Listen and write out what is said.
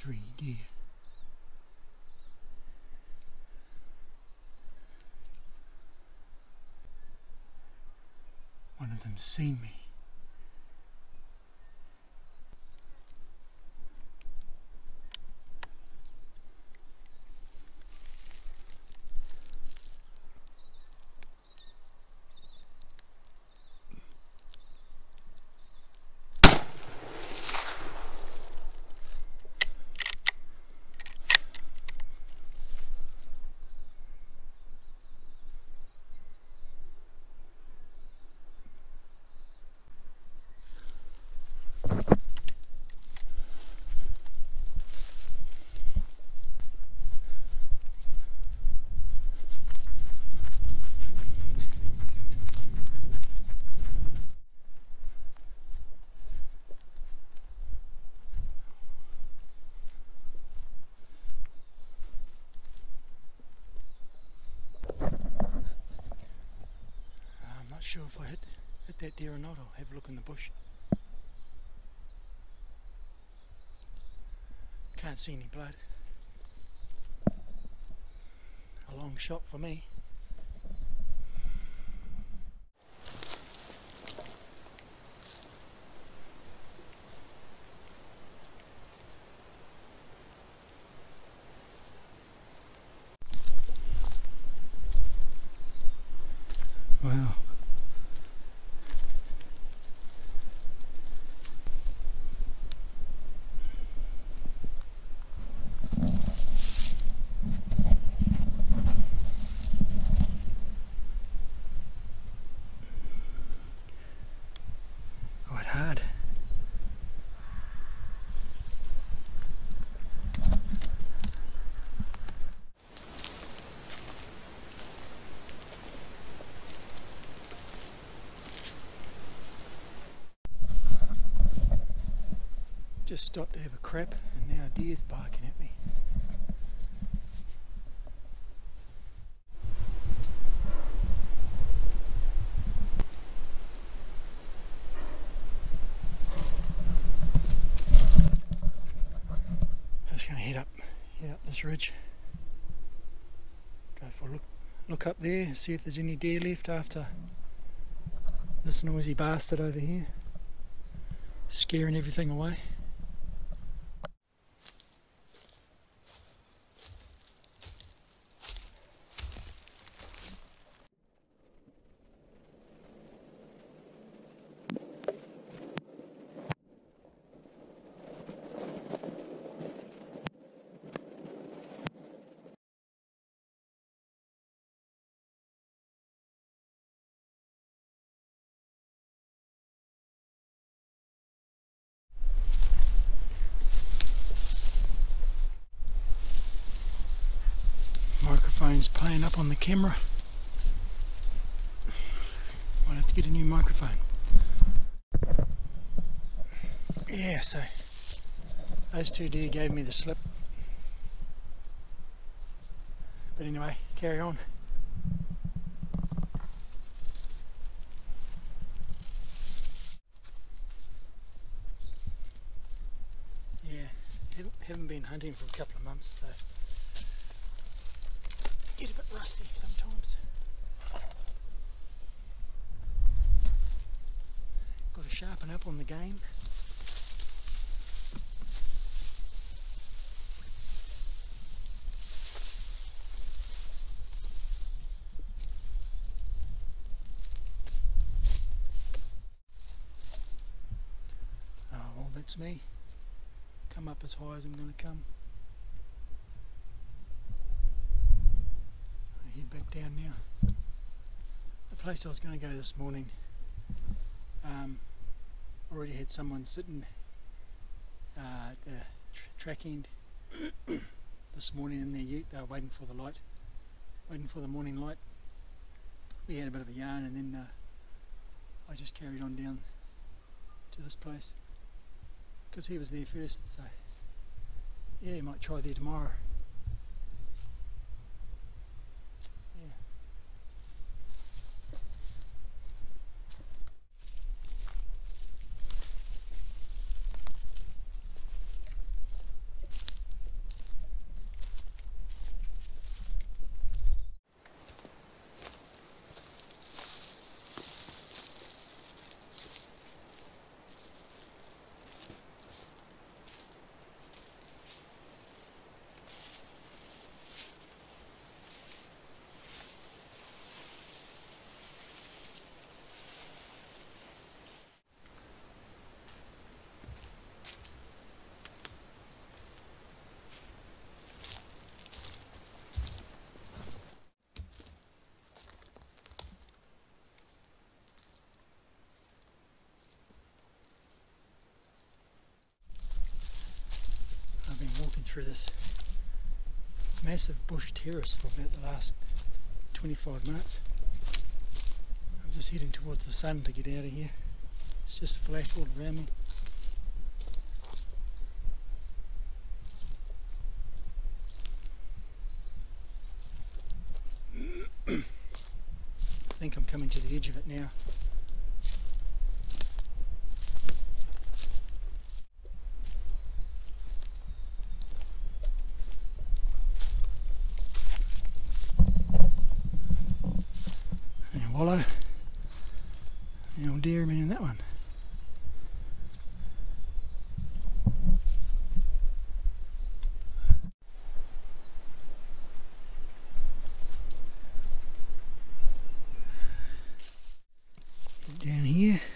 3 deer. One of them's seen me. Sure if I hit that deer or not. I'll have a look in the bush. Can't see any blood. A long shot for me. Wow. Quite hard. Just stopped to have a crap and now a deer's barking at me. Just going to head up this ridge. Go for a look up there, see if there's any deer left after this noisy bastard over here scaring everything away. Microphone's playing up on the camera. Might have to get a new microphone. Yeah, so those two deer gave me the slip. But anyway, carry on. Yeah, haven't been hunting for a couple of months, so get a bit rusty sometimes. Got to sharpen up on the game. Oh well, that's me. Come up as high as I'm going to come. Head back down now. The place I was going to go this morning, already had someone sitting at the track end this morning in their ute. They were waiting for the light, waiting for the morning light. We had a bit of a yarn and then I just carried on down to this place because he was there first, so yeah, might try there tomorrow. through this massive bush terrace for about the last 25 minutes. I'm just heading towards the sun to get out of here. It's just flat all around me. I think I'm coming to the edge of it now. Wallow, the old deer man, that one. Down here.